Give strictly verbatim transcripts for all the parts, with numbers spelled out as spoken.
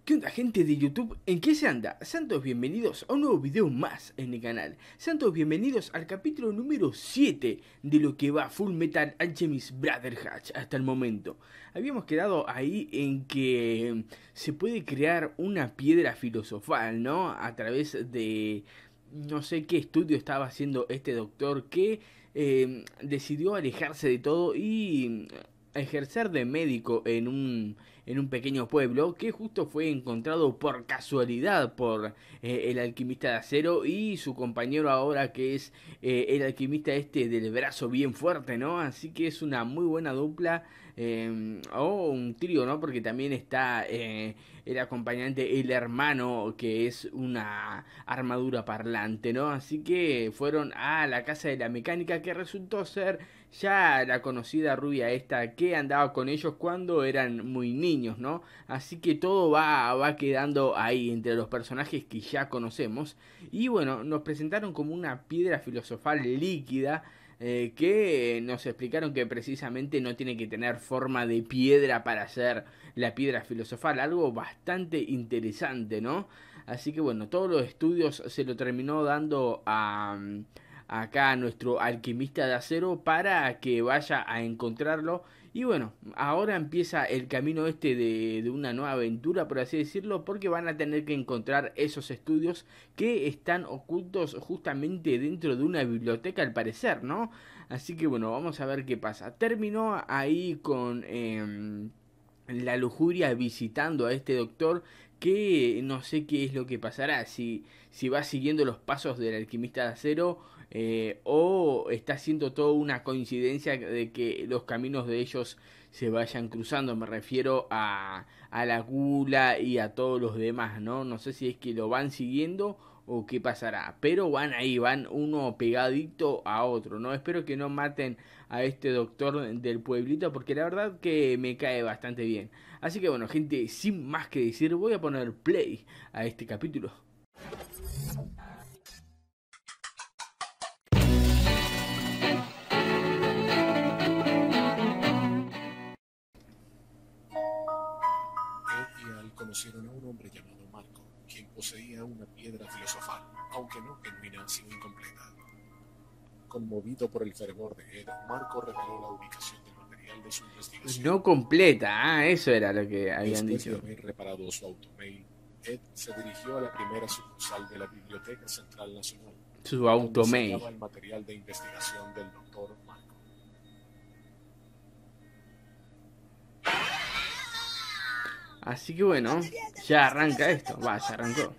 ¿Qué onda, gente de YouTube? ¿En qué se anda? Sean todos bienvenidos a un nuevo video más en el canal. Sean todos bienvenidos al capítulo número siete de lo que va Full Metal Alchemist Brotherhood hasta el momento. Habíamos quedado ahí en que se puede crear una piedra filosofal, ¿no? A través de... no sé qué estudio estaba haciendo este doctor que eh, decidió alejarse de todo y ejercer de médico en un, en un pequeño pueblo que justo fue encontrado por casualidad por eh, el alquimista de acero y su compañero ahora que es eh, el alquimista este del brazo bien fuerte, ¿no? Así que es una muy buena dupla. Eh, o un trío, ¿no? Porque también está eh, el acompañante, el hermano, que es una armadura parlante, ¿no? Así que fueron a la casa de la mecánica, que resultó ser ya la conocida rubia esta que andaba con ellos cuando eran muy niños, ¿no? Así que todo va, va quedando ahí entre los personajes que ya conocemos. Y bueno, nos presentaron como una piedra filosofal líquida, eh, que nos explicaron que precisamente no tiene que tener forma de piedra para ser la piedra filosofal, algo bastante interesante, ¿no? Así que bueno, todos los estudios se lo terminó dando a, acá a nuestro alquimista de acero para que vaya a encontrarlo. Y bueno, ahora empieza el camino este de, de una nueva aventura, por así decirlo, porque van a tener que encontrar esos estudios que están ocultos justamente dentro de una biblioteca al parecer, ¿no? Así que bueno, vamos a ver qué pasa. Terminó ahí con eh, la lujuria visitando a este doctor que no sé qué es lo que pasará, si, si va siguiendo los pasos del alquimista de acero, eh, o está haciendo toda una coincidencia de que los caminos de ellos se vayan cruzando. Me refiero a, a la gula y a todos los demás, ¿no? No sé si es que lo van siguiendo o qué pasará, pero van ahí, van uno pegadito a otro, ¿no? Espero que no maten a este doctor del pueblito, porque la verdad que me cae bastante bien. Así que bueno, gente, sin más que decir, voy a poner play a este capítulo. Ed y Al conocieron a un hombre llamado Marco, quien poseía una piedra filosofal, aunque no genuina, sino incompleta. Conmovido por el fervor de Ed, Marco reveló la ubicación del material de su investigación. No completa, ah, eso era lo que habían Después dicho. de haber reparado su automail, Ed se dirigió a la primera sucursal de la Biblioteca Central Nacional, Su donde se automail. hallaba el material de investigación del doctor Marco. Así que bueno, ya arranca esto. Va, ya arrancó.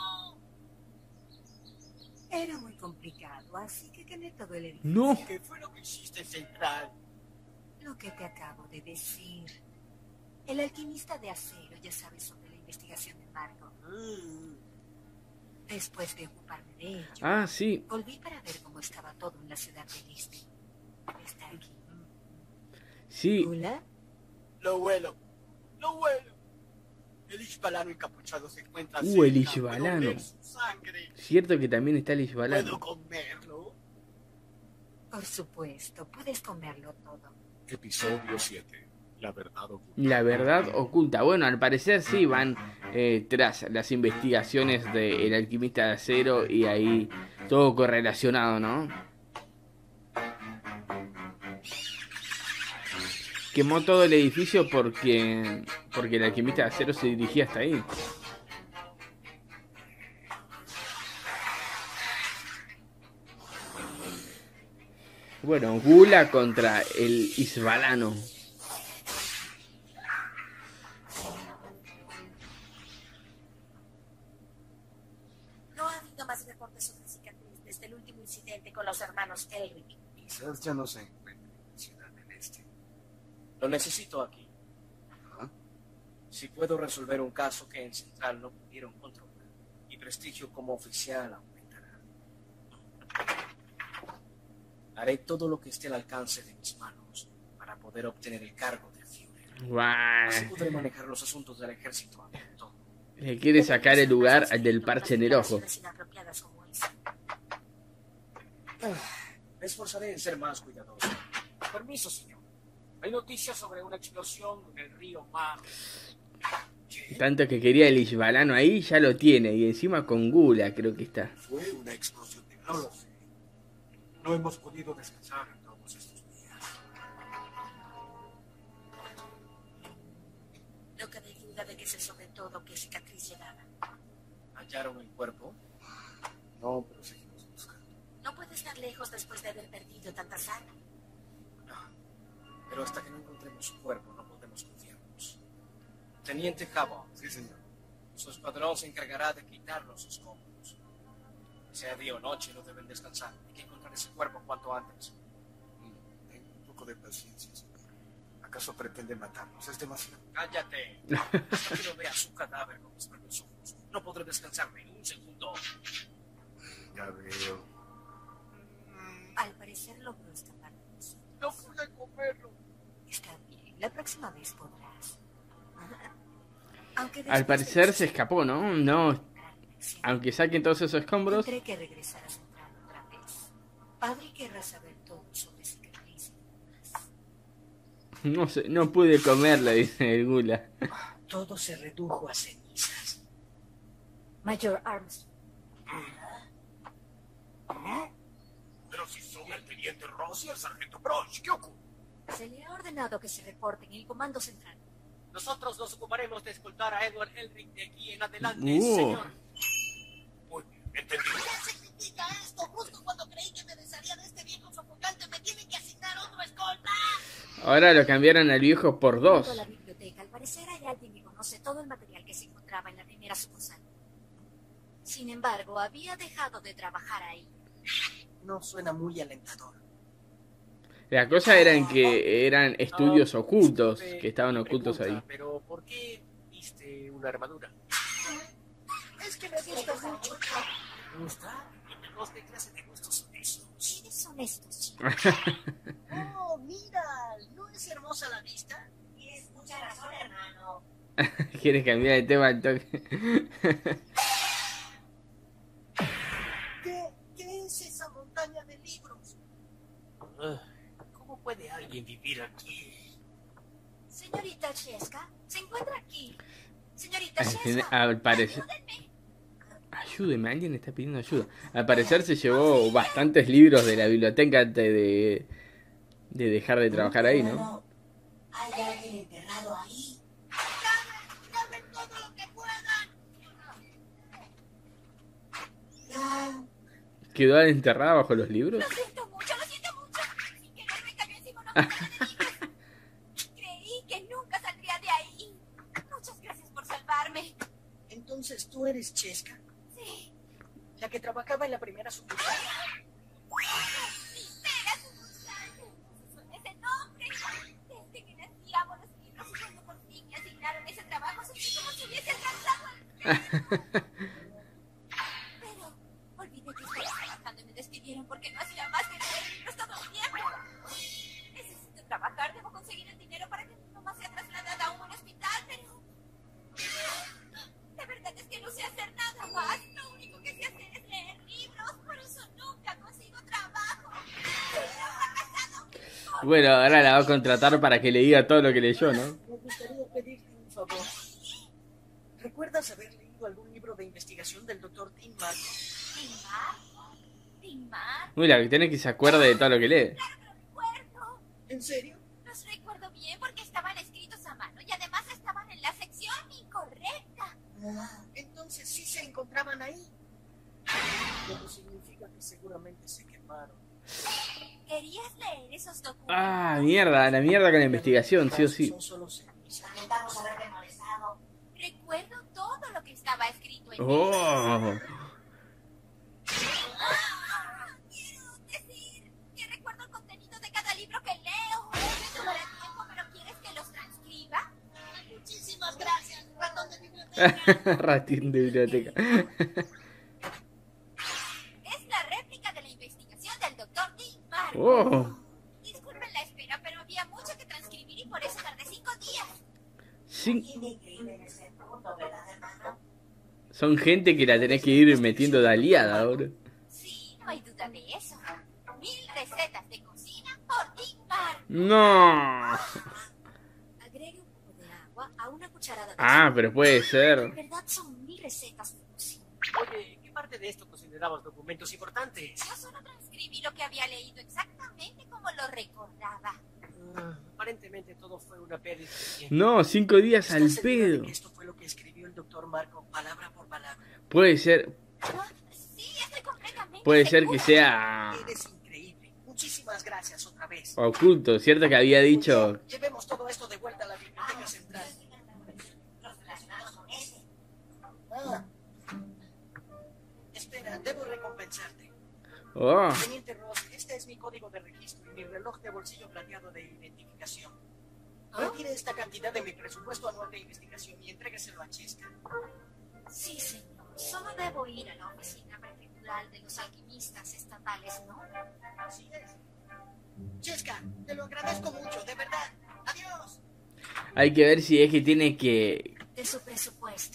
Era muy complicado, así que quemé todo el edificio. No. ¿Qué fue lo que hiciste, Central? Lo que te acabo de decir. El alquimista de acero ya sabe sobre la investigación de Marco. Mm. Después de ocuparme de ello, Ah, sí. volví para ver cómo estaba todo en la ciudad del Este. Está aquí. Sí. ¿Gula? Lo huelo, lo huelo. El Ishbalano encapuchado se encuentra Uh, el cerca. Ishbalano. Puedo oler su sangre. Cierto que también está el ¿Puedo Ishbalano. comerlo? Por supuesto, puedes comerlo todo. Episodio siete. La verdad oculta. La verdad oculta. Bueno, al parecer sí van eh, tras las investigaciones del alquimista de acero y ahí todo correlacionado, ¿no? Quemó todo el edificio porque porque el alquimista de acero se dirigía hasta ahí. Bueno, Gula contra el Ishbalano. No ha habido más reportes sobre cicatriz desde el último incidente con los hermanos Elric. Quizás ya no se encuentre en la ciudad del este. Lo necesito aquí. Ajá. Si puedo resolver un caso que en Central no pudieron controlar, mi prestigio como oficial aumentará. Haré todo lo que esté al alcance de mis manos para poder obtener el cargo de Führer. Guau. Así podré manejar los asuntos del ejército a mi antojo. Le quiere sacar el lugar al del parche en el ojo. Inapropiadas como esa. Me esforzaré en ser más cuidadoso. Permiso, señor. Hay noticias sobre una explosión en el río Mar. ¿Qué? Tanto que quería el Ishbalano ahí, ya lo tiene. Y encima con gula creo que está. Fue una explosión de No lo gas. sé. No hemos podido descansar en todos estos días. No cabe duda de que se sobre todo qué cicatriz llevaba. ¿Hallaron el cuerpo? No, pero seguimos buscando. No puede estar lejos después de haber perdido tanta sangre. No. Pero hasta que no encontremos su cuerpo, no podemos confiarnos. Teniente Cabo, Sí, señor. su escuadrón se encargará de quitar los escombros. Sea día o noche, no deben descansar. Hay que encontrar ese cuerpo cuanto antes. Mm, Tengo un poco de paciencia, señor. ¿Acaso pretende matarnos? Es demasiado. ¡Cállate! No quiero ver a su cadáver con mis propios ojos. No podré descansar ni un segundo. Ya veo. Al parecer logró escapar de nosotros. No pude comerlo. Está bien, la próxima vez podrás. Aunque Al después parecer de se escapó, ¿no? No. Aunque saquen todos esos escombros. Tendré que regresar a Central otra vez. Padre querrá saber todo sobre cicatrices y demás. No sé, no pude comerla, dice el gula. Todo se redujo a cenizas. Mayor Armstrong. Pero si son el teniente Ross y el sargento Broch, ¿qué ocurre? Se le ha ordenado que se reporte en el comando central. Nosotros nos ocuparemos de escoltar a Edward Elric de aquí en adelante, Uh. señor. Muy bien, entendido. ¿Qué significa esto? Justo cuando creí que me desharía de este viejo sofocante, me tienen que asignar otro escolta. Ahora lo cambiaron al viejo por Junto a dos. la biblioteca, al parecer hay alguien que conoce todo el material que se encontraba en la primera sucursal. Sin embargo, había dejado de trabajar ahí. No suena muy alentador. La cosa era en que eran estudios Ah, ocultos, disculpe que estaban mi ocultos pregunta, ahí. Pero, ¿por qué viste una armadura? Es que me gusta mucho. ¿Me gusta? ¿Y qué clase de gustos son esos? ¿Quiénes son estos chicos? Oh, mira, ¿no es hermosa la vista? Tienes mucha razón, hermano. Quieres cambiar de tema al toque. ¿Qué, qué es esa montaña de libros? Ah, ¿Cómo puede alguien vivir aquí? Señorita Cheska, se encuentra aquí. Señorita Cheska, Al parecer. Ayúdeme, alguien está pidiendo ayuda. Al parecer se llevó bastantes libros de la biblioteca antes de, de dejar de trabajar ahí, ¿no? ¿Hay alguien enterrado ahí? ¡Llamen todo lo que puedan! Quedó enterrada bajo los libros. lo siento mucho, lo siento mucho. Sin querer me cayó encima una montaña de libros. Creí que nunca saldría de ahí. Muchas gracias por salvarme. Entonces, ¿tú eres Cheska? Sí. La que trabajaba en la primera sucursal. Espera, sucursal. Son ese nombre. Desde que nací amo los libros y cuando por fin me asignaron ese trabajo sentí como si hubiese alcanzado el Pero olvidé que estaba trabajando y me despidieron porque no hacía más que leer libros todo el tiempo. Necesito trabajar, debo conseguir el dinero para que mi mamá sea trasladada a un buen hospital, pero... La verdad es que no sé hacer nada más. Lo único que sé hacer es leer libros, por eso nunca consigo trabajo. Soy una fracasado. Bueno, ahora la va a contratar para que le diga todo lo que leyó, ¿no? Me gustaría pedirte un favor. ¿Recuerdas haber leído algún libro de investigación del doctor Tim Marco? ¿Timar? ¿Timar? Uy, la que tiene que se acuerde de todo lo que lee. Recuerdo. ¿En serio? Los recuerdo bien porque estaban escritos a mano y además estaban en la sección incorrecta. Ah, entonces sí se encontraban ahí. Lo que significa que seguramente se quemaron. ¿Querías leer esos documentos? Ah, mierda, la mierda con la investigación, sí o sí. Son solo cenizas. Lamentamos haberte molestado. Recuerdo todo lo que estaba escrito en Oh, ellos. Ah, quiero decir que recuerdo el contenido de cada libro que leo. Me tomará tiempo, pero ¿quieres que los transcriba? Muchísimas gracias, ratón de biblioteca. ratín de biblioteca. Es la réplica de la investigación del doctor Tim Marco. Oh, Disculpen la espera, pero había mucho que transcribir y por eso tardé cinco días. sí. Tiene increíble en ese punto, ¿verdad, hermano? Son gente que la tenés que ir metiendo de aliada ahora. Sí, no hay duda de eso. Mil recetas de cocina por Tim Marco. No. Agregue un poco de agua a una cucharada cucharada de Ah, azúcar. pero puede ser. En verdad son mil recetas de cocina. Oye, ¿qué parte de esto considerabas documentos importantes? Yo solo transcribí lo que había leído exactamente como lo recordaba. Ah, aparentemente todo fue una pérdida de tiempo. No, cinco días al ¿Estás segura de pedo. que esto fue lo que escribió el doctor Marco, palabra por palabra? Puede ser, Sí, estoy completamente puede ser que segura. sea Eres increíble. Muchísimas gracias otra vez. oculto, cierto que había dicho. Llevemos todo esto de vuelta a la biblioteca central. Los relacionados con este. Ah. Espera, debo recompensarte. Oh, Teniente Ross, este es mi código de registro y mi reloj de bolsillo plateado de identificación. Retire esta cantidad de mi presupuesto anual de investigación y entrégueselo a Cheska. Sí, señor. Solo debo ir a la oficina prefectural de los alquimistas estatales, ¿no? Así es. Cheska, te lo agradezco mucho, de verdad. Adiós. hay que ver si es que tiene que. De su presupuesto.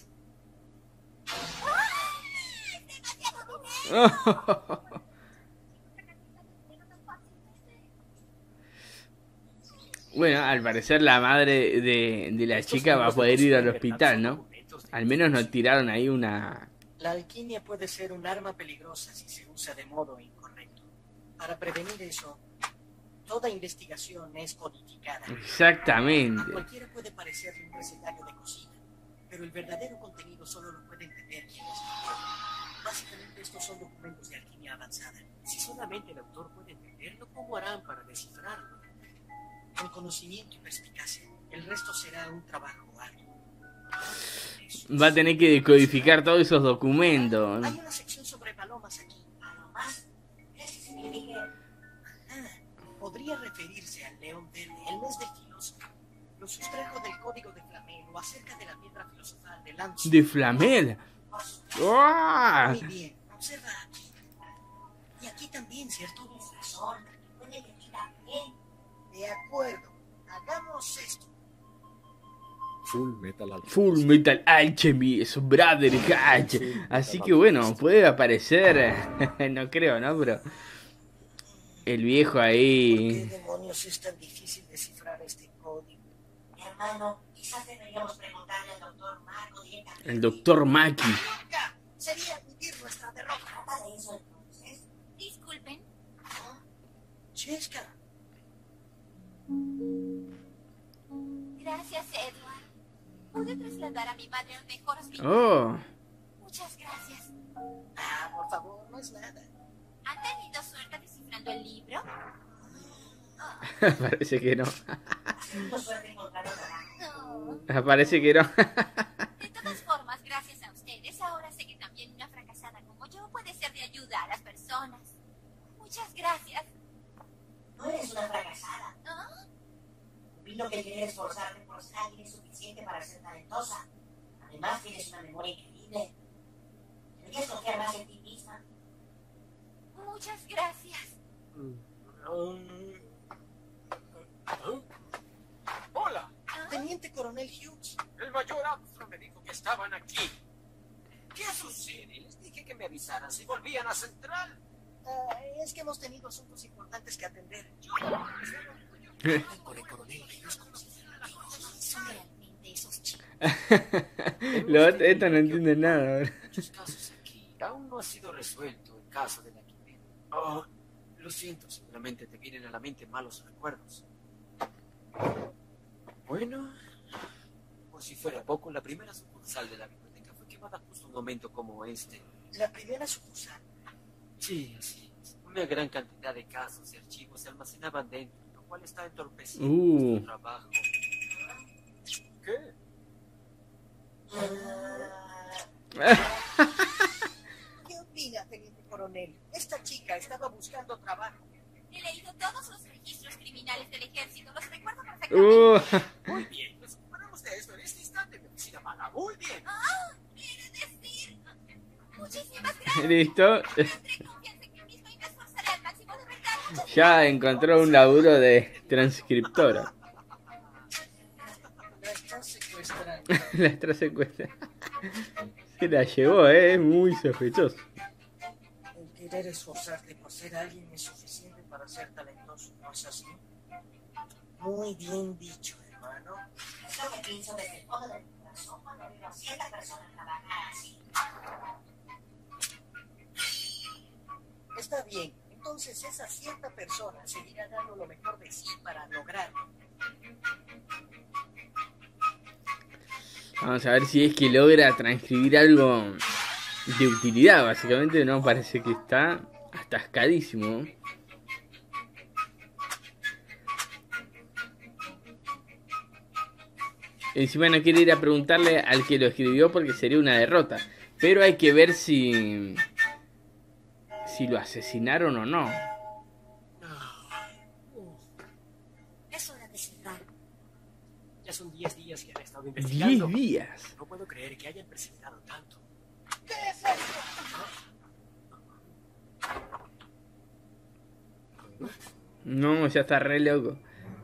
Bueno, al parecer la madre de, de la chica va a poder ir al hospital, ¿no? Al menos nos tiraron ahí una. La alquimia puede ser un arma peligrosa si se usa de modo incorrecto. Para prevenir eso, toda investigación es codificada. Exactamente. Cualquiera puede parecerle un recetario de cocina, pero el verdadero contenido solo lo puede entender quien es autor. Básicamente estos son documentos de alquimia avanzada. Si solamente el autor puede entenderlo, ¿cómo harán para descifrarlo? Con conocimiento y perspicacia, el resto será un trabajo arduo. Va a tener que decodificar todos esos documentos. Hay una sección sobre palomas aquí. ¿Palomas? ¿Qué significa? Ah, podría referirse al león verde, el mes del filósofo. Lo sustrajo del código de Flamel o acerca de la piedra filosofal de Lance. De Flamel. ¡Oh! Muy bien, observa aquí. Y aquí también, ¿cierto? Razón. Puede que aquí también. De acuerdo, hagamos esto. Full Metal Alchemist. Full Metal Alchemist, Brother Hatch. Así que bueno, puede aparecer. No creo, ¿no? Pero. El viejo ¿Por qué ahí. demonios es tan difícil descifrar este código? Mi hermano, quizás deberíamos preguntarle al doctor Marco directamente. El doctor Maki. ¡Nunca! Sería admitir nuestra derrota. Trata de eso entonces. Disculpen. Cheska, Gracias, Edward. Pude trasladar a mi madre al mejor hospital. Oh. Muchas gracias. ah, por favor, no es nada. ¿Han tenido suerte descifrando el libro? Parece que no. No suerte encontrar trabajo. No. Parece que no. De todas formas, gracias a ustedes, ahora sé que también una fracasada como yo puede ser de ayuda a las personas. Muchas gracias. No eres una fracasada. ¿Ah? Opino que quieres esforzarte por ser alguien suficiente para ser talentosa. Además, tienes una memoria increíble. Deberías confiar más en ti misma. Muchas gracias. Um, Hola, Teniente Coronel Hughes. el mayor Armstrong me dijo que estaban aquí. ¿Qué sucede? Les dije que me avisaran si volvían a Central. Ah, es que hemos tenido asuntos importantes que atender. Yo, Con el coronel Hughes como si fuera la cosa. Son realmente esos chicos. Los estos no entienden nada. Muchos casos aquí. Aún no ha sido resuelto el caso de la quimera. Oh, lo siento, seguramente te vienen a la mente malos recuerdos. Bueno, por si fuera poco, la primera sucursal de la biblioteca fue quemada justo en un momento como este. la primera sucursal. Sí, así es. Una gran cantidad de casos y archivos se almacenaban dentro, lo cual está entorpeciendo Uh. nuestro trabajo. ¿Qué? ¿Qué opina, Teniente Coronel? Esta chica estaba buscando trabajo. He leído todos los registros criminales del ejército. Los recuerdo perfectamente. Uh. Muy bien, nos ocuparemos de esto en este instante, mi oficina mala. Muy bien. Ah, quiere decir. Muchísimas gracias. Listo. Tendré confianza en mí mismo y me esforzaré al máximo de verdad. Muchas Ya encontró un laburo de transcriptora. La están secuestrando. La está secuestrando. Se la llevó, eh. Es muy sospechoso. El querer esforzarte por ser alguien es suficiente para ser talentoso, ¿no es así? Muy bien dicho, hermano. Es lo que pienso desde el fondo de mi corazón. razón cuando veo a cierta persona trabajar así. Está bien. Entonces esa cierta persona seguirá dando lo mejor de sí para lograrlo. Vamos a ver si es que logra transcribir algo de utilidad. Básicamente no, parece que está atascadísimo. Encima no quiere ir a preguntarle al que lo escribió porque sería una derrota. Pero hay que ver si... si lo asesinaron o no. Es hora de cerrar. Ya son diez días que han estado investigando. diez días. No puedo creer que hayan precipitado tanto. ¿Qué es esto? No, ya está re loco.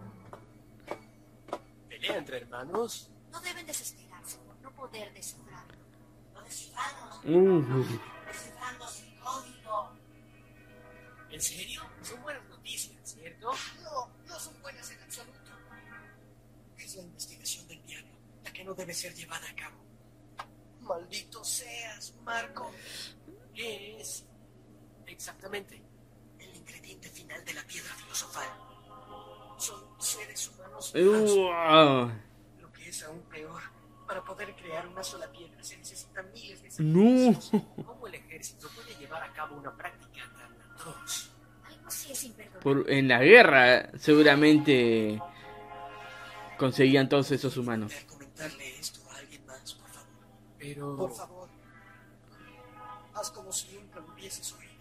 ¿Pelea entre hermanos? No deben desesperarse por no poder descifrarlo. Lo desciframos. Uh, Desciframos el código. ¿En serio? Son buenas noticias, ¿cierto? No, no son buenas en absoluto. Es la investigación del diablo, la que no debe ser llevada a cabo. Maldito seas, Marco. ¿Qué es? Exactamente. El ingrediente final de la piedra filosofal. Son seres humanos falsos. uh, Lo que es aún peor. Para poder crear una sola piedra se necesitan miles de No. sacrificios. ¿Cómo el ejército puede llevar a cabo una práctica tan atroz? Algo así es imperdonable. por, en la guerra seguramente conseguían todos esos humanos. ¿Puedes comentarle esto a alguien más, por favor? Pero... Por favor, haz como si nunca lo hubieses oído.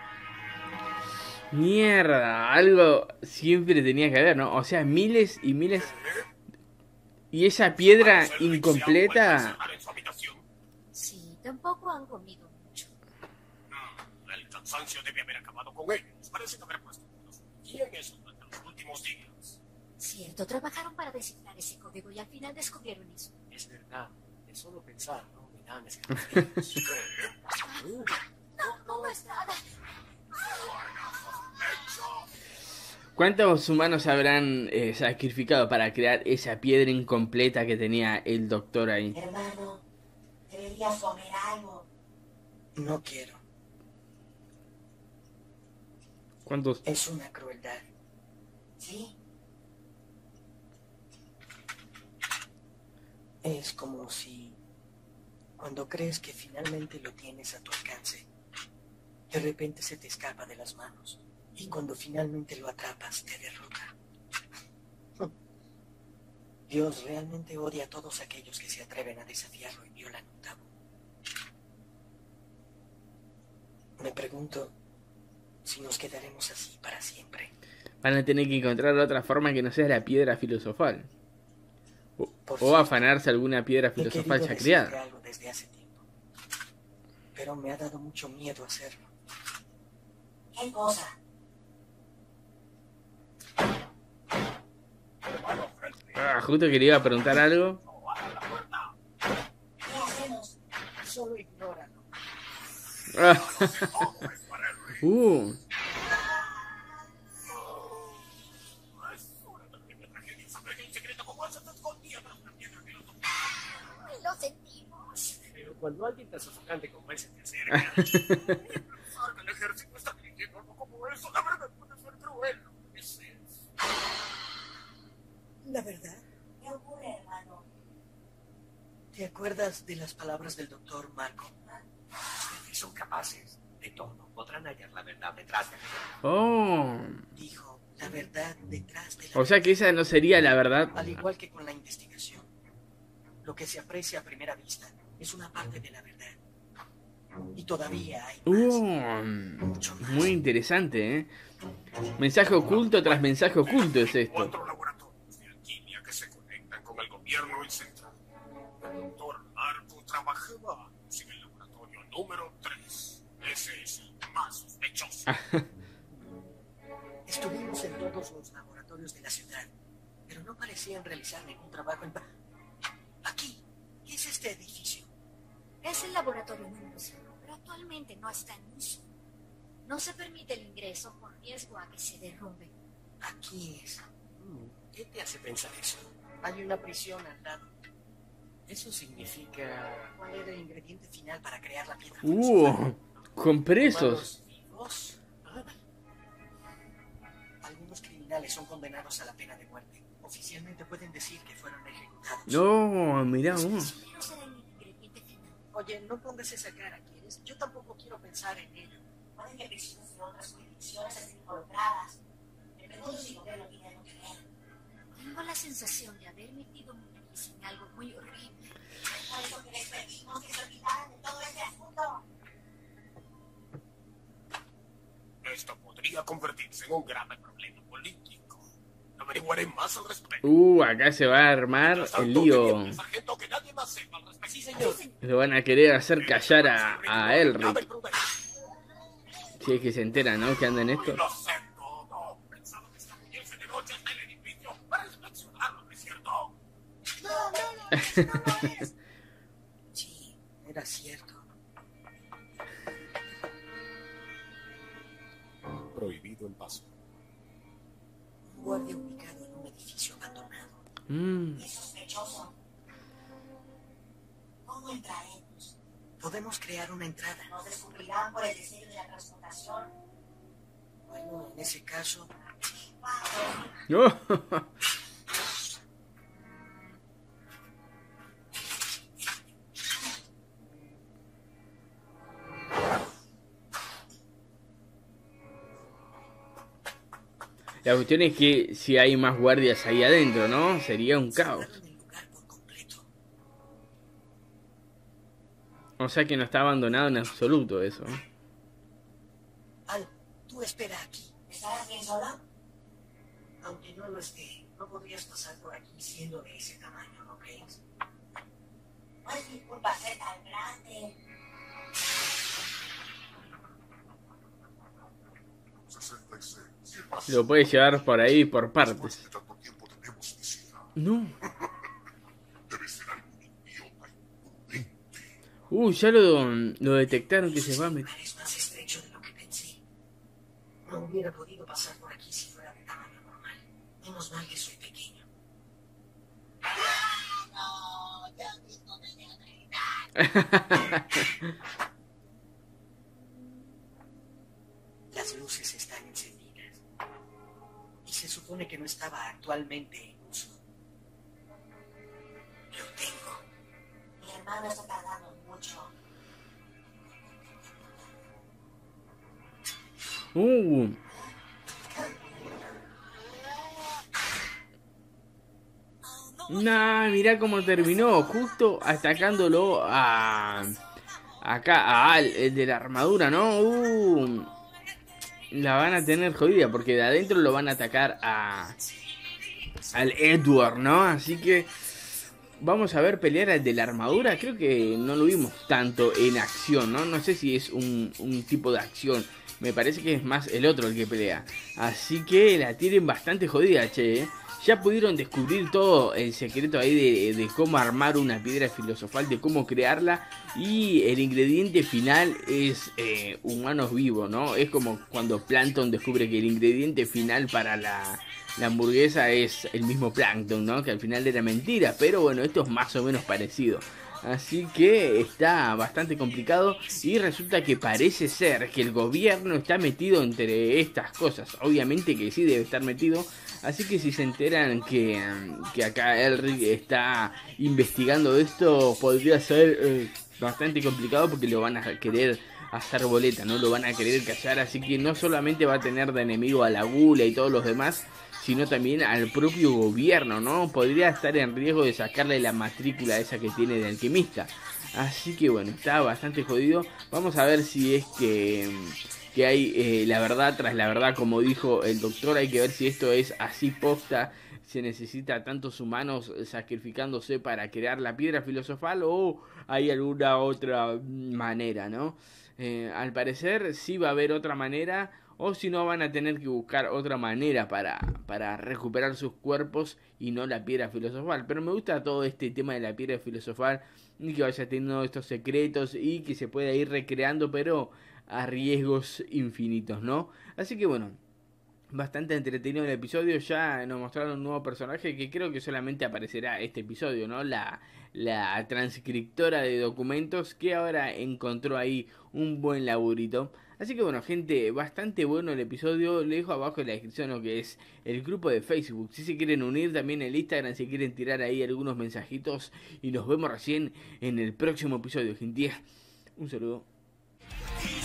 Mierda, algo siempre tenía que haber, ¿no? O sea, miles y miles. Y esa piedra incompleta. Sí, tampoco han comido mucho. El cansancio debe haber acabado con ellos. Parece que haber puesto energía en eso durante los últimos días. Cierto, trabajaron para descifrar ese código y al final descubrieron eso. Es verdad. De solo pensar, ¿no? Me dan escalofríos. Uh, No, no, no es nada. ¿Cuántos humanos habrán eh, sacrificado para crear esa piedra incompleta que tenía el doctor ahí? Hermano, deberías comer algo. No quiero. ¿Cuántos? Es una crueldad. ¿Sí? Es como si cuando crees que finalmente lo tienes a tu alcance, de repente se te escapa de las manos y cuando finalmente lo atrapas te derrota. Dios realmente odia a todos aquellos que se atreven a desafiarlo y violan un tabú. Me pregunto si nos quedaremos así para siempre. Van a tener que encontrar otra forma que no sea la piedra filosofal. O, Por o cierto, afanarse alguna piedra He filosofal querido ya decirte creada. algo desde hace tiempo, pero me ha dado mucho miedo hacerlo. ¿Qué cosa? Ah, justo que le iba a preguntar algo. ¿Qué hacemos? Solo ignóralo. Ah. uh. Y lo sentimos. Pero cuando alguien tan sofocante como él se te acerca, Pensar que el ejército está dirigiendo algo como eso, la verdad puede ser cruel. Es eso. la verdad, ¿Qué ocurre, hermano? ¿te acuerdas de las palabras del doctor Marco? Ustedes son capaces de todo. Podrán hallar la verdad detrás de mí. Oh. Dijo, la verdad detrás de la O sea que esa no sería la verdad. Al igual que con la investigación, lo que se aprecia a primera vista es una parte de la verdad. Y todavía hay más. Uh, Mucho más. muy interesante, ¿eh? Mensaje oculto tras mensaje oculto es esto. Cuatro laboratorios de alquimia que se conectan con el gobierno y central. El doctor Marco trabajaba en el laboratorio número tres. Ese es el más sospechoso. Estuvimos en todos los laboratorios de la ciudad, pero no parecían realizar ningún trabajo en... pa- Aquí, ¿qué es este edificio? Es el laboratorio número cinco, pero actualmente no está en uso. No se permite el ingreso por riesgo a que se derrumbe. Aquí es. Mm, ¿Qué te hace pensar eso? Hay una prisión al lado. Eso significa... ¿Cuál era el ingrediente final para crear la piedra? Uh, con presos. ¿Humanos vivos? Ah. Algunos criminales son condenados a la pena de muerte. Oficialmente pueden decir que fueron ejecutados. No, mirá vos. Quiero ser el ingrediente final. Oye, no pongas esa cara, ¿quieres? Yo tampoco quiero pensar en ello. Pueden que personas de otras jurisdicciones estén involucradas. Me pregunto si el gobierno tiene algo que ver. Tengo la sensación de haber metido mi nariz en algo muy horrible. Por eso que les pedimos que se olvidaran de todo este asunto. Esto podría convertirse en un grave problema político. Averiguaré más al respecto. Uh, acá se va a armar Mientras el tanto, lío. diría al sargento que nadie más sepa al respecto. Sí, señor. Lo van a querer hacer callar a, a Cabe Elric. prudencia. Si es que se entera, ¿no? Que anda en esto. Lo sé todo. Pensaba que escabullirse de noche hasta el edificio para inspeccionarlo, ¿no es cierto? No, no, no, eso no lo es. Sí, era cierto. Prohibido el paso. Un guardia ubicado en un edificio abandonado. Mm. Es sospechoso. ¿Cómo entraremos? Podemos crear una entrada. Nos descubrirán por el diseño de la transmutación. Bueno, en ese caso... Vamos. Oh. La cuestión es que si hay más guardias ahí adentro, ¿no? Sería un caos. Cerraron el lugar por completo. O sea que no está abandonado en absoluto eso. Al, tú espera aquí. ¿Estarás bien sola? Aunque no lo esté, no podrías pasar por aquí siendo de ese tamaño, ¿no crees? No es mi culpa ser tan grande. sesenta y seis. Lo puedes llevar por ahí por partes. Tanto tiempo tenemos visita. No. Debe ser algún idiota imprudente. Uh, ya lo, lo detectaron que se va a El meter. lugar es más estrecho de lo que pensé. No hubiera podido pasar por aquí si fuera de tamaño normal. Menos mal que soy pequeño. No, ya mismo me voy a gritar. Las luces están encendidas. Y se supone que no estaba actualmente en uso. Lo tengo. Mi hermano está tardando mucho. Uh. Nah, mirá cómo terminó. Justo atacándolo a... Acá, a Al, el de la armadura, ¿no? Uh. La van a tener jodida porque de adentro lo van a atacar a... Al Edward, ¿no? Así que... Vamos a ver pelear al de la armadura. Creo que no lo vimos tanto en acción, ¿no? No sé si es un, un tipo de acción. Me parece que es más el otro el que pelea. Así que la tienen bastante jodida, che, ¿eh? Ya pudieron descubrir todo el secreto ahí de, de cómo armar una piedra filosofal, de cómo crearla. Y el ingrediente final es eh, humanos vivos, ¿no? Es como cuando Plankton descubre que el ingrediente final para la, la hamburguesa es el mismo Plankton, ¿no? Que al final era mentira, pero bueno, esto es más o menos parecido. Así que está bastante complicado y resulta que parece ser que el gobierno está metido entre estas cosas. Obviamente que sí debe estar metido. Así que si se enteran que, que acá Elric está investigando esto, podría ser eh, bastante complicado porque lo van a querer hacer boleta, no lo van a querer callar. Así que no solamente va a tener de enemigo a la Gula y todos los demás, sino también al propio gobierno, ¿no? Podría estar en riesgo de sacarle la matrícula esa que tiene de alquimista. Así que bueno, está bastante jodido. Vamos a ver si es que, que hay eh, la verdad tras la verdad, como dijo el doctor. Hay que ver si esto es así posta. Se necesita tantos humanos sacrificándose para crear la piedra filosofal o hay alguna otra manera, ¿no? Eh, al parecer sí va a haber otra manera. O si no, van a tener que buscar otra manera para, para recuperar sus cuerpos y no la piedra filosofal. Pero me gusta todo este tema de la piedra filosofal y que vaya teniendo estos secretos y que se pueda ir recreando, pero a riesgos infinitos, ¿no? Así que bueno, bastante entretenido el episodio. Ya nos mostraron un nuevo personaje que creo que solamente aparecerá este episodio, ¿no? La, la transcriptora de documentos, que ahora encontró ahí un buen laburito. Así que bueno, gente, bastante bueno el episodio. Le dejo abajo en la descripción lo que es el grupo de Facebook, si se quieren unir, también el Instagram, si quieren tirar ahí algunos mensajitos. Y nos vemos recién en el próximo episodio, gente. Un saludo.